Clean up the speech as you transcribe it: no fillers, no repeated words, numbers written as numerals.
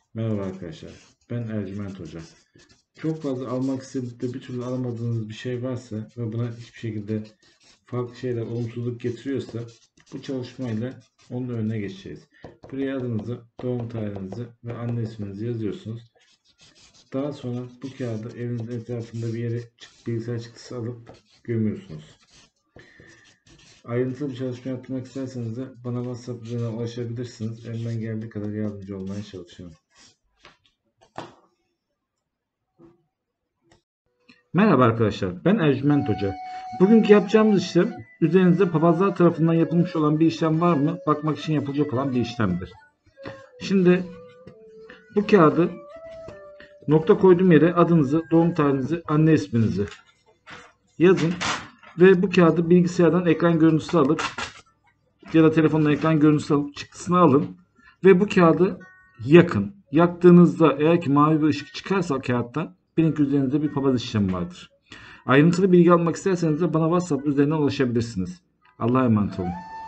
Merhaba arkadaşlar. Ben Ercüment Hoca. Çok fazla almak istediğinizde bir türlü alamadığınız bir şey varsa ve buna hiçbir şekilde farklı şeyler olumsuzluk getiriyorsa bu çalışmayla onun önüne geçeceğiz. Buraya adınızı, doğum tarihinizi ve anne isminizi yazıyorsunuz. Daha sonra bu kağıdı evinizin etrafında bir yere bilgisayar çıktısı alıp gömüyorsunuz. Ayrıntılı bir çalışma yapmak isterseniz de bana WhatsApp üzerinden ulaşabilirsiniz. Elimden geldiği kadar yardımcı olmaya çalışıyorum. Merhaba arkadaşlar, ben Ercüment Hoca. Bugünkü yapacağımız işlem, üzerinizde papazlar tarafından yapılmış olan bir işlem var mı? Bakmak için yapılacak olan bir işlemdir. Şimdi bu kağıdı nokta koyduğum yere adınızı, doğum tarihinizi, anne isminizi yazın ve bu kağıdı bilgisayardan ekran görüntüsü alıp ya da telefondan ekran görüntüsü alıp çıktısını alın ve bu kağıdı yakın. Yaktığınızda eğer ki mavi bir ışık çıkarsa kağıttan bilin ki üzerinizde bir papaz işlemi vardır. Ayrıntılı bilgi almak isterseniz de bana WhatsApp üzerinden ulaşabilirsiniz. Allah'a emanet olun.